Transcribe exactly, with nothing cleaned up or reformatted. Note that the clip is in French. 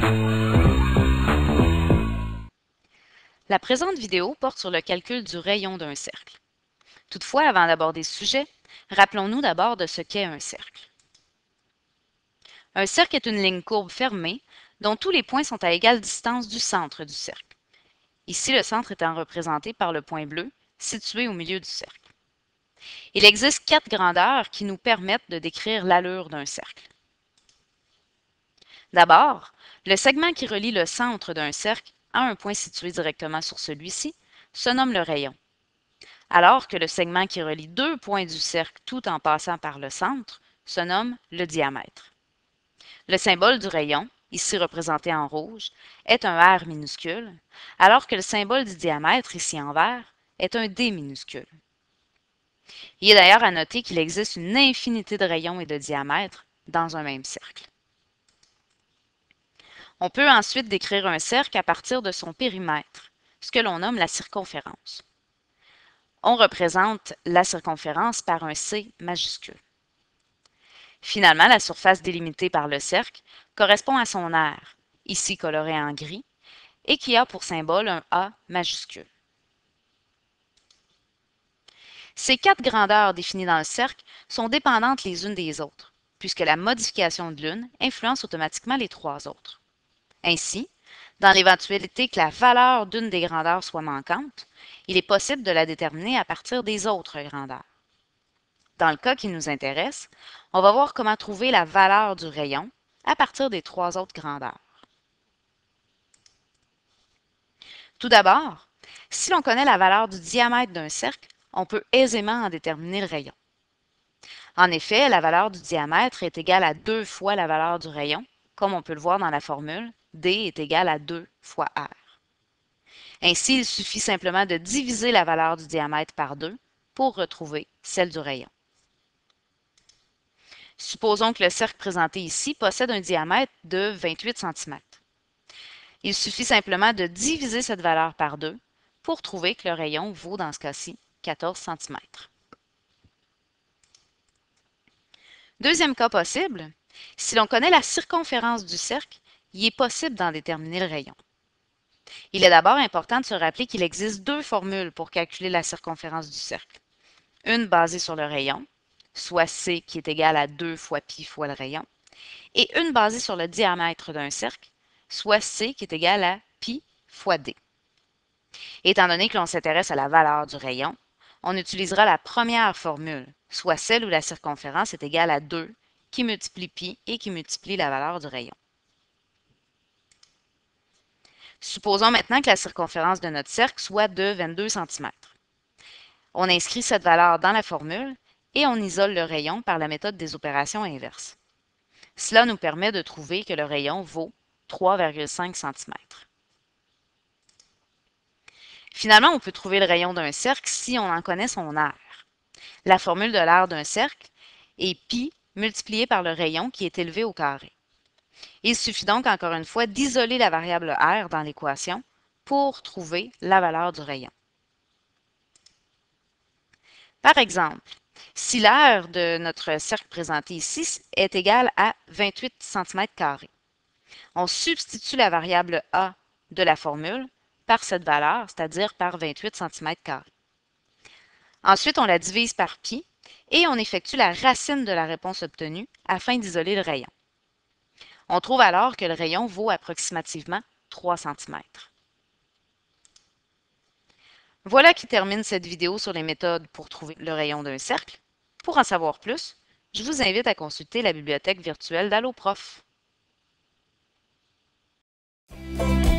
La présente vidéo porte sur le calcul du rayon d'un cercle. Toutefois, avant d'aborder ce sujet, rappelons-nous d'abord de ce qu'est un cercle. Un cercle est une ligne courbe fermée dont tous les points sont à égale distance du centre du cercle. Ici, le centre étant représenté par le point bleu, situé au milieu du cercle. Il existe quatre grandeurs qui nous permettent de décrire l'allure d'un cercle. D'abord, le segment qui relie le centre d'un cercle à un point situé directement sur celui-ci se nomme le rayon, alors que le segment qui relie deux points du cercle tout en passant par le centre se nomme le diamètre. Le symbole du rayon, ici représenté en rouge, est un R minuscule, alors que le symbole du diamètre, ici en vert, est un D minuscule. Il est d'ailleurs à noter qu'il existe une infinité de rayons et de diamètres dans un même cercle. On peut ensuite décrire un cercle à partir de son périmètre, ce que l'on nomme la circonférence. On représente la circonférence par un C majuscule. Finalement, la surface délimitée par le cercle correspond à son aire, ici coloré en gris, et qui a pour symbole un A majuscule. Ces quatre grandeurs définies dans le cercle sont dépendantes les unes des autres, puisque la modification de l'une influence automatiquement les trois autres. Ainsi, dans l'éventualité que la valeur d'une des grandeurs soit manquante, il est possible de la déterminer à partir des autres grandeurs. Dans le cas qui nous intéresse, on va voir comment trouver la valeur du rayon à partir des trois autres grandeurs. Tout d'abord, si l'on connaît la valeur du diamètre d'un cercle, on peut aisément en déterminer le rayon. En effet, la valeur du diamètre est égale à deux fois la valeur du rayon, comme on peut le voir dans la formule, D est égal à deux fois R. Ainsi, il suffit simplement de diviser la valeur du diamètre par deux pour retrouver celle du rayon. Supposons que le cercle présenté ici possède un diamètre de vingt-huit centimètres. Il suffit simplement de diviser cette valeur par deux pour trouver que le rayon vaut dans ce cas-ci quatorze centimètres. Deuxième cas possible, si l'on connaît la circonférence du cercle, il est possible d'en déterminer le rayon. Il est d'abord important de se rappeler qu'il existe deux formules pour calculer la circonférence du cercle. Une basée sur le rayon, soit C qui est égal à deux fois pi fois le rayon, et une basée sur le diamètre d'un cercle, soit C qui est égal à pi fois D. Étant donné que l'on s'intéresse à la valeur du rayon, on utilisera la première formule, soit celle où la circonférence est égale à deux, qui multiplie pi et qui multiplie la valeur du rayon. Supposons maintenant que la circonférence de notre cercle soit de vingt-deux centimètres. On inscrit cette valeur dans la formule et on isole le rayon par la méthode des opérations inverses. Cela nous permet de trouver que le rayon vaut trois virgule cinq centimètres. Finalement, on peut trouver le rayon d'un cercle si on en connaît son aire. La formule de l'aire d'un cercle est pi multiplié par le rayon qui est élevé au carré. Il suffit donc encore une fois d'isoler la variable r dans l'équation pour trouver la valeur du rayon. Par exemple, si l'aire de notre cercle présenté ici est égale à vingt-huit centimètres carrés, on substitue la variable a de la formule par cette valeur, c'est-à-dire par vingt-huit centimètres carrés. Ensuite, on la divise par pi et on effectue la racine de la réponse obtenue afin d'isoler le rayon. On trouve alors que le rayon vaut approximativement trois centimètres. Voilà qui termine cette vidéo sur les méthodes pour trouver le rayon d'un cercle. Pour en savoir plus, je vous invite à consulter la bibliothèque virtuelle d'Allo Prof.